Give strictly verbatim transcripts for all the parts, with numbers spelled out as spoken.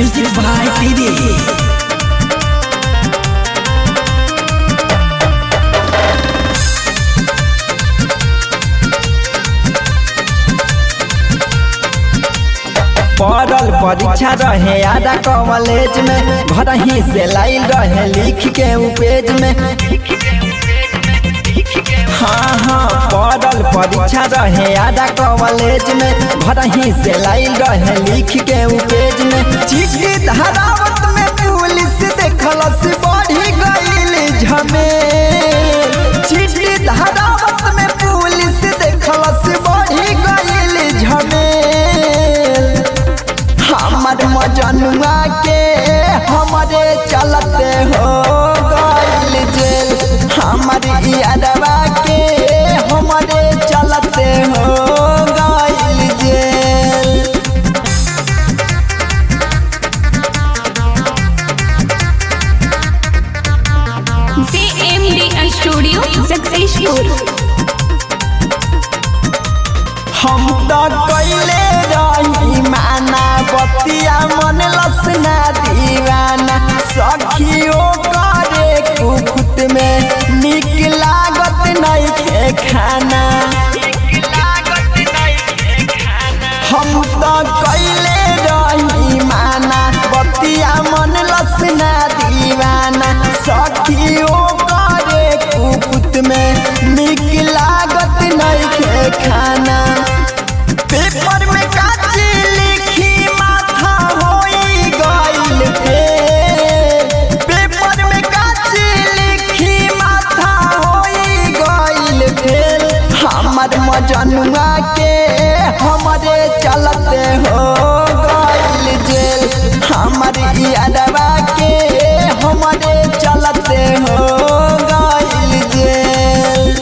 Music by TV. पढ़ल परीक्षा रहे आधा कॉलेज में, घर ही से लाइल रहे लिख के उ पेज में। हाँ हाँ पढ़ल परीक्षा रहे आधा कॉलेज में, घर ही से लाइल रहे लिख के उ पेज में। चिट्ठी धरावत में पुलिस देखलस बढ़ी गईल झमेल। चिट्ठी धरावत में पुलिस देखलस बढ़ी गईल झमेल। हमर मजनुआ के हमारे चलते हो गईल जेल। हमर यादवा के हमारे चलते हो गईल जेल। जे एम डी स्टूडियो सक्सेसफुल। हम तो कैले रही माना बतिया मन लसना दीवाना। सखियों करे कुकुट में निक लागत नहीं के खाना। हम तो कैले रही माना बतिया मन लसना दीवाना। सखियों करे कुकुट में निक लागत नहीं के खाना। पेपर में काची लिखी माथा होई गईल फेल। पेपर में काची लिखी माथा होई गईल फेल। हमर मजनुआ के हमारे चलते हो गईल जेल। हमर यादवा के हमारे चलते हो गईल जेल।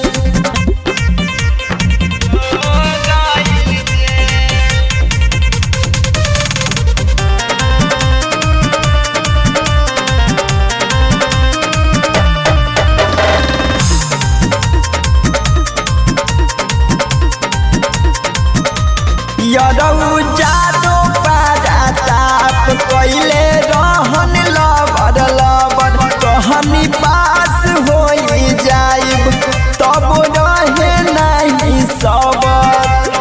यदौ जादो पाप कैले रहन लबर लबर। कहनी पास हो जाइब तब रहे नहीं सबर।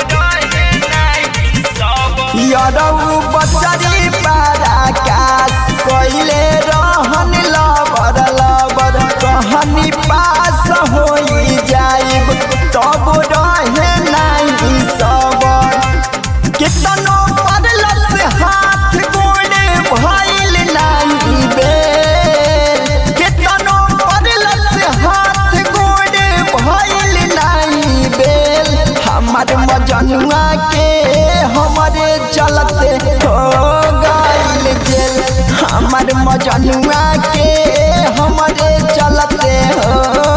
यदौ बचरी पराकाश कैले रहन लबर लबर। कहनी पास हो जाइब तब रहे नहीं सबर। कितनो पड़लस हाथ गोड़े भइल नहीं बेल। कितनो पड़लस हाथ गोड़े भइल नहीं बेल। हमर मजनुआ के हमारे चलते हो गईल जेल। हमर मजनुआ के हमारे चलते हो